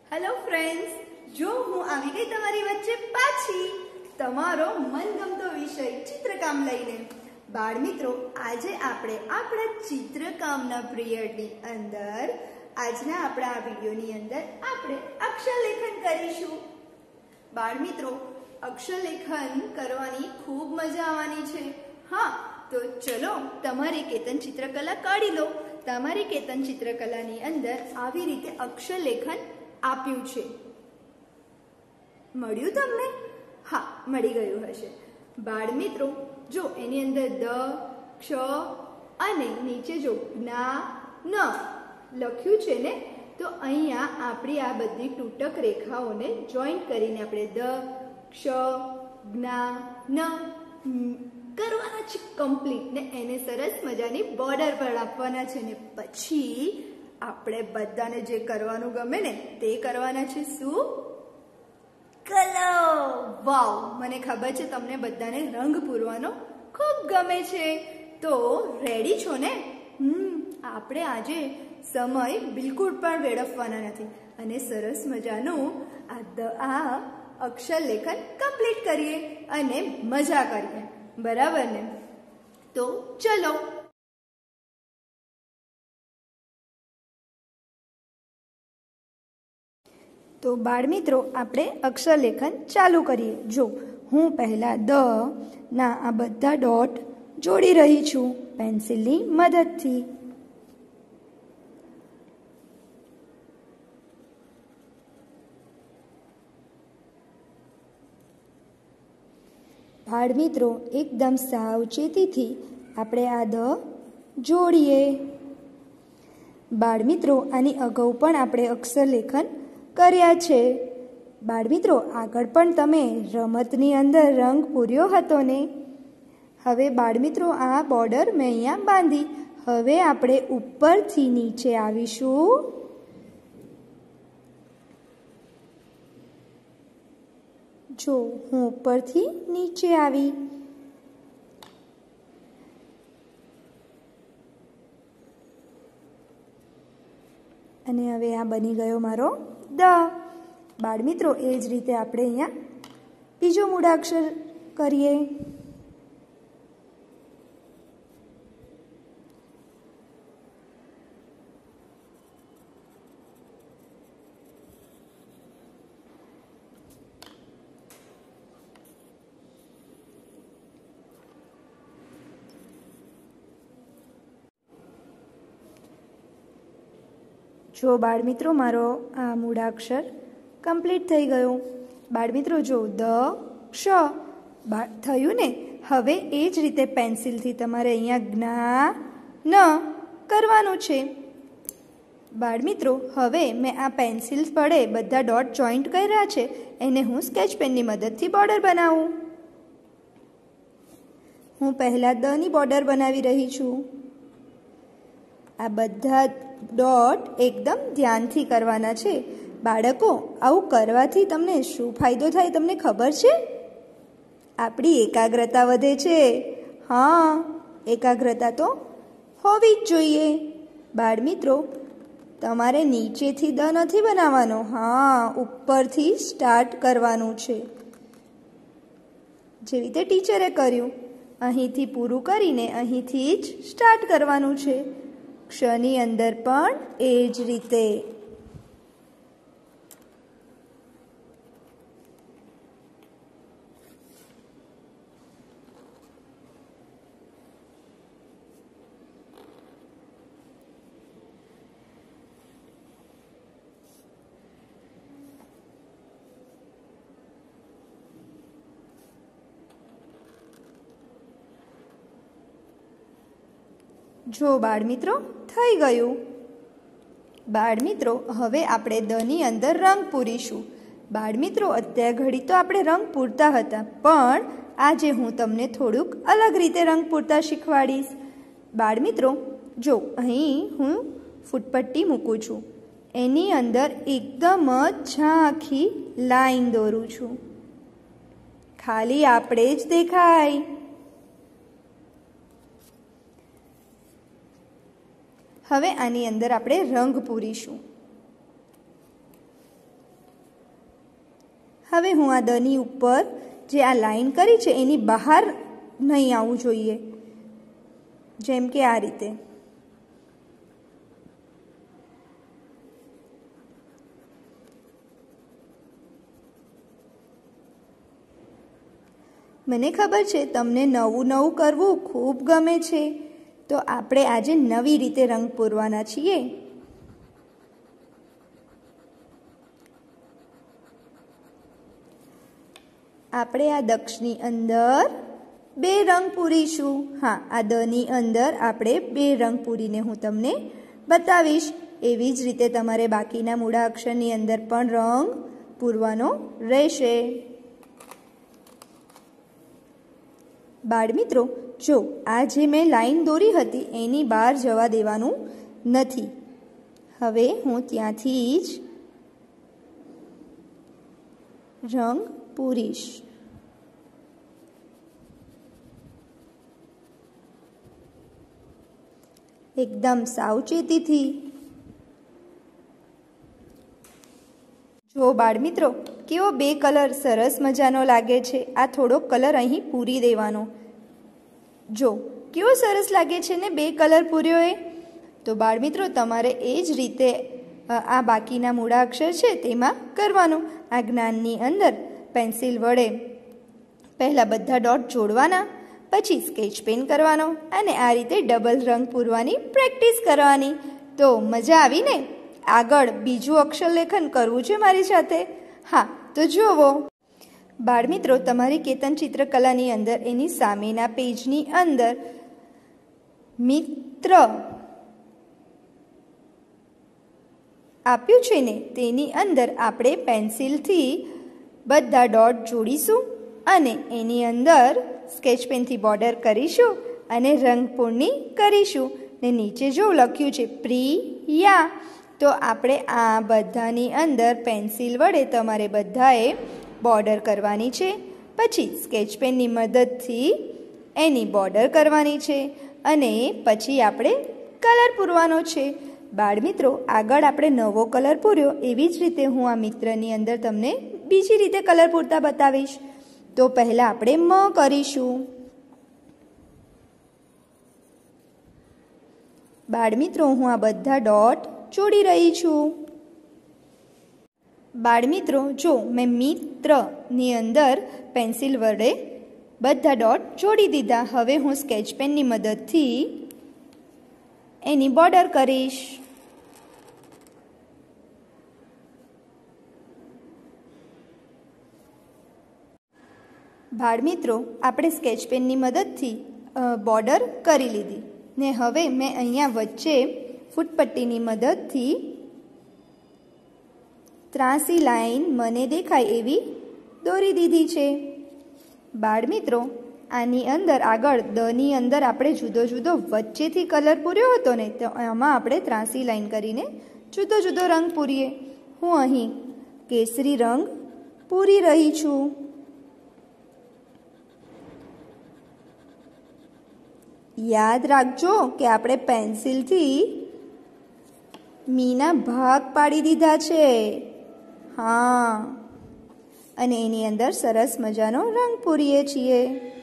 Hello friends, જો હું આવી ગઈ તમારી વચ્ચે પાછી તમારો મનગમતો વિષય ચિત્રકામ લઈને। બાળ મિત્રો, આજે આપણે આપણા ચિત્રકામના પિરિયડની અંદર આજના આપણા આ વિડિયોની અંદર આપણે અક્ષરલેખન કરીશું। બાળ મિત્રો, અક્ષરલેખન કરવાની ખૂબ મજા આવવાની છે। હા, તો ચલો તમારી કેતન ચિત્રકલા કાઢી લો। તમારી કેતન ચિત્રકલાની અંદર આવી રીતે અક્ષરલેખન આપ્યું છે। મળ્યું તમને? હા, મળી ગયું હશે। બાળ મિત્રો, જો એની અંદર દ, ક્ષ અને નીચે જો જ્ઞા, ન લખ્યું છે ને, તો અહીંયા આપણી આ બધી તૂટક રેખાઓને જોઈન્ટ કરીને આપણે દ, ક્ષ, જ્ઞા, ન કરવાના છે કમ્પ્લીટ ને એને સરસ મજાની બોર્ડર પર આપવાના છે ને પછી આપણે બધાને જે કરવાનું ગમે ને તે કરવાના છે। શું? કલર। વાવ, મને ખબર છે તમને બધાને રંગ પૂરવાનો ખૂબ ગમે છે। તો રેડી છો ને? આપણે આજે સમય બિલકુલ પણ વેડફવાના નથી અને સરસ મજાનું આ અક્ષરલેખન કમ્પ્લીટ કરીએ અને મજા કરીએ, બરાબર ને? તો ચલો। તો બાળ મિત્રો, આપણે અક્ષરલેખન ચાલુ કરીએ। જો હું પહેલા દ ના આ બધા ડોટ જોડી રહી છું પેન્સિલની મદદથી। બાળ મિત્રો, એકદમ સાવચેતીથી આપણે આ દ જોડીએ। બાળ મિત્રો, આની અગાઉ પણ આપણે અક્ષરલેખન કર્યા છે। બાળ મિત્રો, આગળ પણ તમે રમતની અંદર રંગ પૂર્યો હતો ને? હવે બાળ મિત્રો, આ બોર્ડર મેં અહીંયા બાંધી। હવે આપણે ઉપરથી નીચે આવીશું। જો હું ઉપરથી નીચે આવી અને હવે આ બની ગયો મારો દ। બાળ મિત્રો, એ જ રીતે આપણે અહીંયા બીજો મૂળાક્ષર કરીએ। જો બાળ મિત્રો, મારો આ મૂળાક્ષર કમ્પ્લીટ થઈ ગયો। બાળ મિત્રો, જો દ, ક્ષ થયું ને? હવે એ જ રીતે પેન્સિલથી તમારે અહીંયા જ્ઞા, ન કરવાનું છે। બાળ મિત્રો, હવે મેં આ પેન્સિલ વડે બધા ડોટ જોઈન્ટ કર્યા છે, એને હું સ્કેચ પેનની મદદથી બોર્ડર બનાવું। હું પહેલાં દ ની બોર્ડર બનાવી રહી છું। આ બધા ડોટ એકદમ ધ્યાનથી કરવાના છે। બાળકો, આવું કરવાથી તમને શું ફાયદો થાય તમને ખબર છે? આપણી એકાગ્રતા વધે છે। હા, એકાગ્રતા તો હોવી જ જોઈએ। બાળ મિત્રો, તમારે નીચેથી દ નથી બનાવવાનો, હા, ઉપરથી સ્ટાર્ટ કરવાનું છે, જેવી રીતે ટીચરે કર્યું। અહીંથી પૂરું કરીને અહીંથી જ સ્ટાર્ટ કરવાનું છે। ક્ષની અંદર પણ એ જ રીતે। જો બાળ મિત્રો, થઈ ગયું। બાળ મિત્રો, હવે આપણે દ ની અંદર રંગ પૂરીશું। બાળ મિત્રો, અત્યાર ઘડી તો આપણે રંગ પૂરતા હતા, પણ આજે હું તમને થોડુંક અલગ રીતે રંગ પૂરતા શીખવાડીશ। બાળ મિત્રો, જો અહીં હું ફૂટપટ્ટી મૂકું છું, એની અંદર એકદમ જ ઝાંખી લાઈન દોરું છું, ખાલી આપણે જ દેખાય। હવે આની અંદર આપણે રંગ પૂરીશું। હવે હું આ દની ઉપર જે આ લાઈન કરી છે એની બહાર નહીં આવવું જોઈએ, જેમ કે આ રીતે. મને ખબર છે તમને નવું નવું કરવું ખૂબ ગમે છે, તો આપણે આજે નવી રીતે રંગ પૂરવાના છીએ. આપણે આ દક્ષની અંદર 2 રંગ પૂરીશું. હા, આ દની અંદર આપણે 2 રંગ પૂરીને હું તમને બતાવીશ. એવી જ રીતે તમારે બાકીના મૂળા અક્ષરની અંદર પણ રંગ પૂરવાનો રહેશે. બાળમિત્રો, જો આ જે મેં લાઈન દોરી હતી એની બહાર જવા દેવાનું નથી. હવે હું ત્યાંથી જ રંગ પૂરીશ. એકદમ સાવચેતીથી. જો બાળમિત્રો, કેવો 2 કલર સરસ મજાનો લાગે છે. આ થોડોક કલર અહીં પૂરી દેવાનો. જો કેવો સરસ લાગે છે ને 2 કલર પૂર્યો એ. તો બાળમિત્રો, તમારે એ જ રીતે આ બાકીના મૂળા અક્ષર છે તેમાં કરવાનું. આ જ્ઞાનની અંદર પેન્સિલ વડે પહેલાં બધા ડોટ જોડવાના, પછી સ્કેચ પેન કરવાનો અને આ રીતે ડબલ રંગ પૂરવાની પ્રેક્ટિસ કરવાની. તો મજા આવી ને? આગળ બીજું અક્ષર લેખન કરવું છે મારી સાથે? હા, તો જુઓ બાળમિત્રો, તમારી કેતન ચિત્રકલાની અંદર એની સામેના પેજની અંદર મિત્ર આપ્યું છે ને, તેની અંદર આપણે પેન્સિલથી બધા ડોટ જોડીશું અને એની અંદર સ્કેચ પેનથી બોર્ડર કરીશું અને રંગપૂર્ણી કરીશું. ને નીચે જો લખ્યું છે પ્રિયા, તો આપણે આ બધાની અંદર પેન્સિલ વડે તમારે બધાએ બોર્ડર કરવાની છે. પછી સ્કેચ પેનની મદદથી એની બોર્ડર કરવાની છે અને પછી આપણે કલર પૂરવાનો છે. બાળમિત્રો, આગળ આપણે નવો કલર પૂર્યો, એવી જ રીતે હું આ મિત્રની અંદર તમને બીજી રીતે કલર પૂરતા બતાવીશ. તો પહેલાં આપણે મ કરીશું. બાળમિત્રો, હું આ બધા ડોટ જોડી રહી છું. બાળમિત્રો, જો મેં મિત્રની અંદર પેન્સિલ વડે બધા ડોટ જોડી દીધા. હવે હું સ્કેચ પેનની મદદથી એની બોર્ડર કરીશ. બાળમિત્રો, આપણે સ્કેચ પેનની મદદથી બોર્ડર કરી લીધી ને હવે મેં અહીંયા વચ્ચે ફૂટપટ્ટીની મદદથી ત્રાસી લાઈન મને દેખાય એવી દોરી દીધી છે. બાળમિત્રો, આની અંદર આગળ દની અંદર આપણે જુદો જુદો વચ્ચેથી કલર પૂર્યો હતો ને, તો આમાં આપણે ત્રાસી લાઈન કરીને જુદો જુદો રંગ પૂરીએ. હું અહીં કેસરી રંગ પૂરી રહી છું. યાદ રાખજો કે આપણે પેન્સિલથી મીના ભાગ પાડી દીધા છે. હા, અને એની અંદર સરસ મજાનો રંગ પૂરીએ છીએ.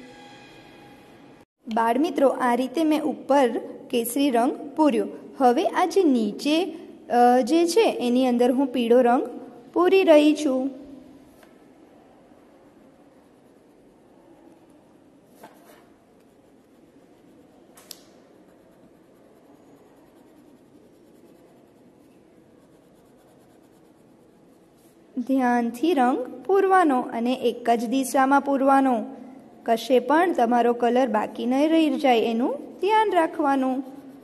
બાળમિત્રો, આ રીતે મેં ઉપર કેસરી રંગ પૂર્યો. હવે આ જે નીચે જે છે એની અંદર હું પીળો રંગ પૂરી રહી છું. ધ્યાનથી રંગ પૂરવાનો અને એક જ દિશામાં પૂરવાનો. કશે પણ તમારો કલર બાકી નહીં રહી જાય એનું ધ્યાન રાખવાનું.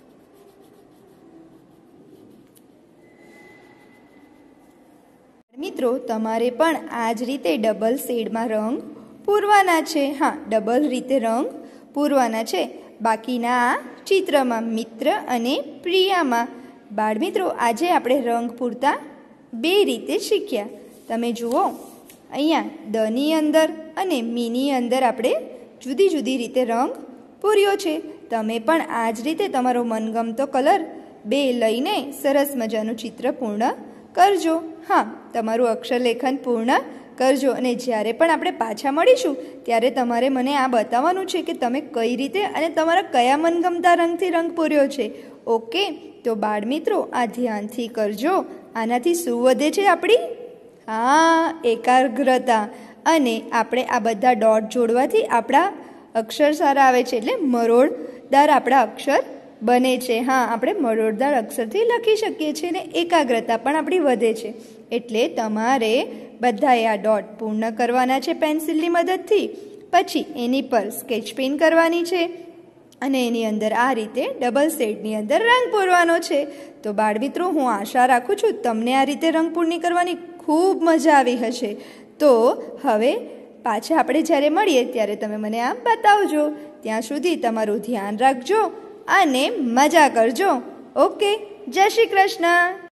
મિત્રો, તમારે પણ આ જ રીતે ડબલ શેડમાં રંગ પૂરવાના છે. હા, ડબલ રીતે રંગ પૂરવાના છે બાકીના આ ચિત્રમાં મિત્ર અને પ્રિયામાં. બાળમિત્રો, આજે આપણે રંગ પૂરતા 2 રીતે શીખ્યા. તમે જુઓ, અહીંયા દની અંદર અને મીની અંદર આપણે જુદી જુદી રીતે રંગ પૂર્યો છે. તમે પણ આ જ રીતે તમારો મનગમતો કલર 2 લઈને સરસ મજાનું ચિત્ર પૂર્ણ કરજો. હા, તમારું અક્ષરલેખન પૂર્ણ કરજો અને જ્યારે પણ આપણે પાછા મળીશું ત્યારે તમારે મને આ બતાવવાનું છે કે તમે કઈ રીતે અને તમારા કયા મનગમતા રંગથી રંગ પૂર્યો છે. ઓકે, તો બાળ મિત્રો આ ધ્યાનથી કરજો. આનાથી શું વધે છે આપણી? હા, એકાગ્રતા. અને આપણે આ બધા ડોટ જોડવાથી આપણા અક્ષર સારા આવે છે, એટલે મરોડદાર આપણા અક્ષર બને છે. હા, આપણે મરોડદાર અક્ષરથી લખી શકીએ છીએ ને એકાગ્રતા પણ આપણી વધે છે. એટલે તમારે બધાએ આ ડોટ પૂર્ણ કરવાના છે પેન્સિલની મદદથી. પછી એની પર સ્કેચ પેન કરવાની છે અને એની અંદર આ રીતે ડબલ શેડની અંદર રંગ પૂરવાનો છે. તો બાળમિત્રો, હું આશા રાખું છું તમને આ રીતે રંગ પૂર્ણ કરવાની ખૂબ મજા આવી હશે. તો હવે પાછા આપણે જ્યારે મળીએ ત્યારે તમે મને આમ બતાવજો. ત્યાં સુધી તમારું ધ્યાન રાખજો અને મજા કરજો. ઓકે, જય શ્રી કૃષ્ણ.